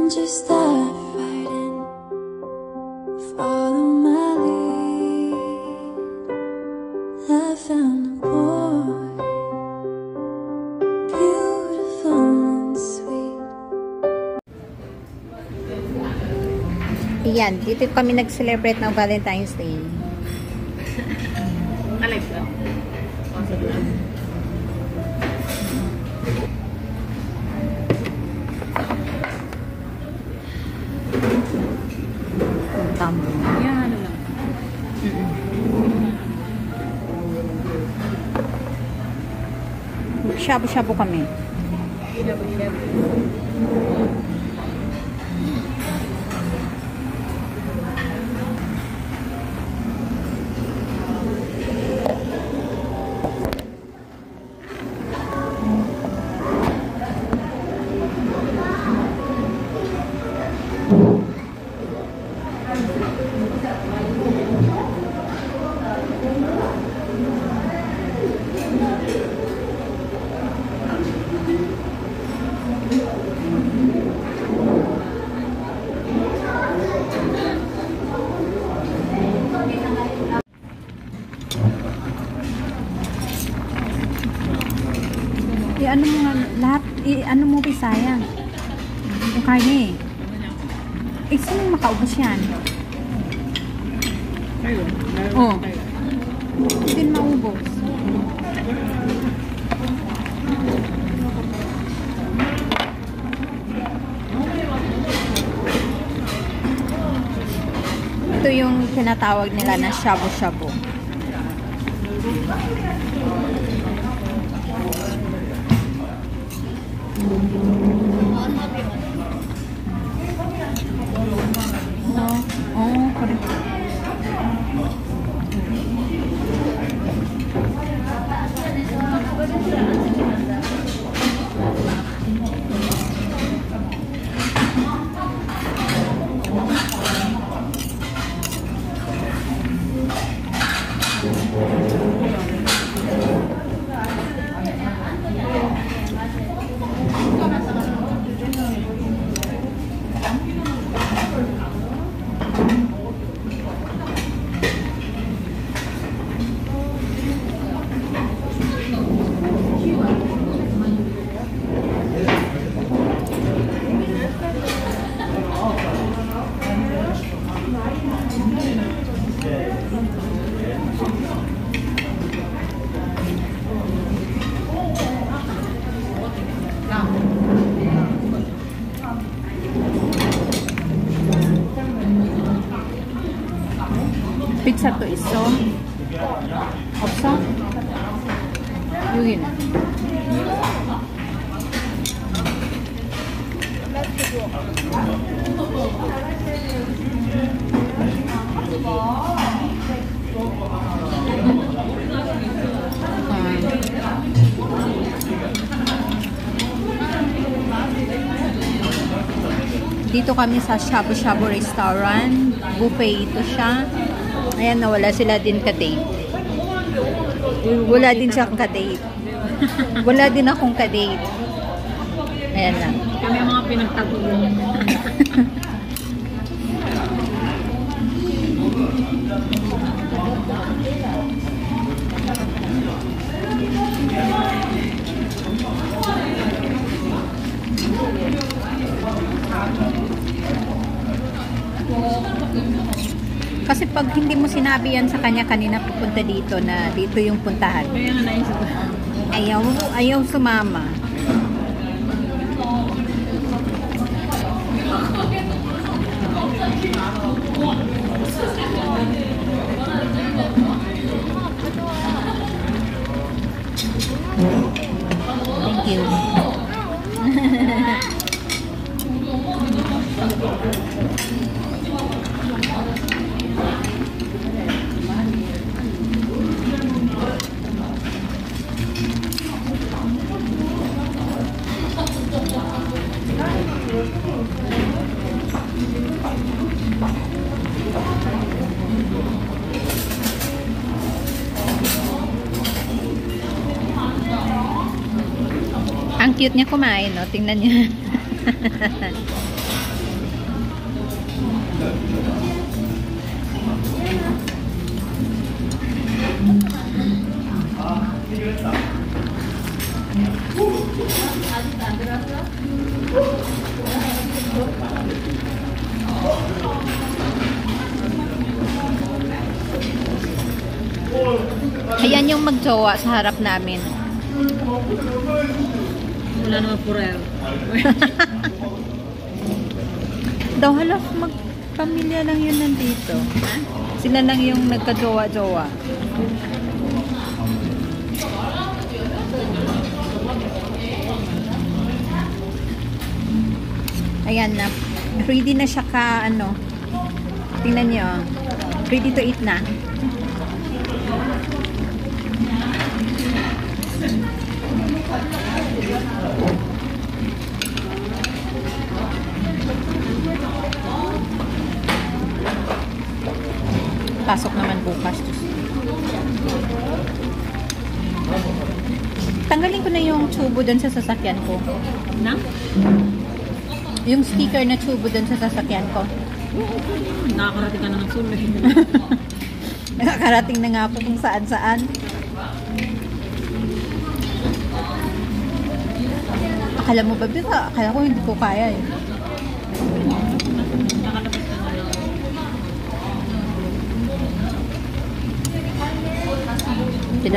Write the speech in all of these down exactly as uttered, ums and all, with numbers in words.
Don't you start fighting, follow my lead. I found a boy, beautiful and sweet. Yan, dito kami nag-celebrate ng Valentine's Day. Alive ba? Tamo. Yan, ano lang. Shabu-shabu kami. I ano mo nga, lahat, i ano mo pisayang. Yung karne. Eh, sino makaubos yan? Ayun. Oh. Hindi din maubos. Ito yung tinatawag nila na shabu-shabu. Oh, oh, correct. Pizza to iso. Opso. Yun. Dito kami sa shabu-shabu restaurant. Buffet ito siya. Ayan, nawala sila din ka-date. Wala din siya ka-date. Wala din akong ka-date. Ayan lang. Kami ang mga pinagtagulong. Kasi pag hindi mo sinabi yan sa kanya kanina pupunta dito na dito yung puntahan. Kaya nga naisip ko. Ayaw, ayaw sumama. Thank you. Ang cute niya kumain, no? Tingnan niya. Ayan yung magjowa sa harap namin. Wala naman purel. Daw halos magpamilya lang yun nandito. Sila lang yung nagka-jowa-jowa. Ayan na. Ready na siya ka, ano. Tingnan niyo. Ready to eat na. Pasok naman bukas. Tanggalin ko na yung tubo dun sa sasakyan ko. Na? Yung sticker na tubo dun sa sasakyan ko. Nakakarating ka na ng sulay. Nakakarating na nga ako kung saan-saan. Akala mo ba, Bika? Akala ko hindi ko kaya eh. Tidak.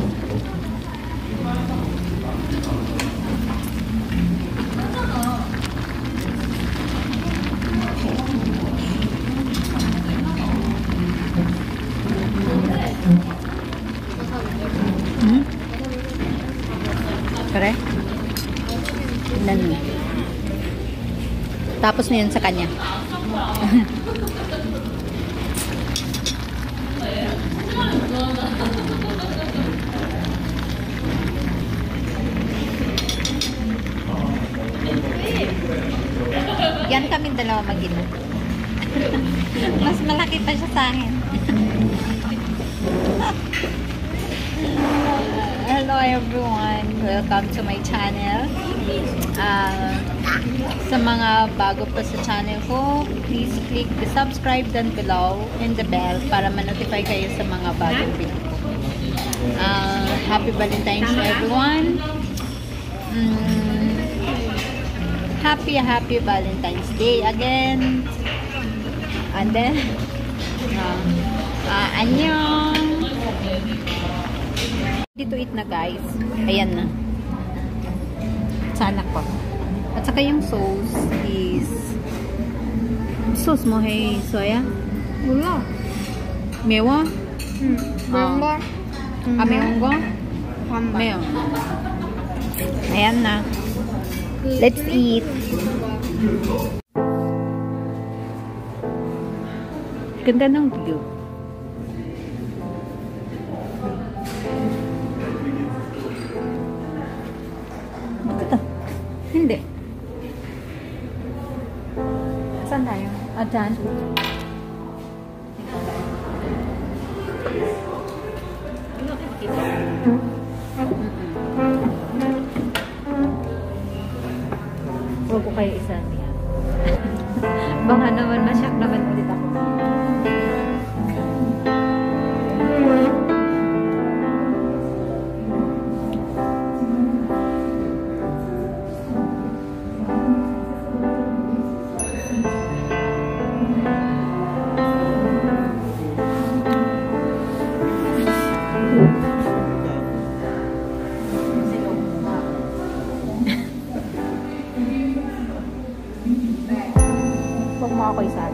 Hmm? Kare? Nan. Tapos na yun sa kanya. Yan kami dalawa mag-ina. Mas malaki pa siya sa akin. Hello everyone! Welcome to my channel. Uh, sa mga bago pa sa channel ko, please click the subscribe down below and the bell para ma-notify kayo sa mga bagong video ko. Uh, happy Valentine's to everyone! Mm, happy happy Valentine's Day again. And then uh, uh, annyeong. Ready to eat na guys. Ayan na. Sana ko. At saka yung sauce is sauce mo hey soya? Wala. Mewa? Hmm. Bamba. Ah, meong go? Bamba. Meong. Ayan na. Let's eat. Ganda ng view. Ito. Hindi. Saan tayo? Ah, dyan. Huwag ko kayo isa niya. Baka naman masyak naman ulit ako. Huwag mo ako isa.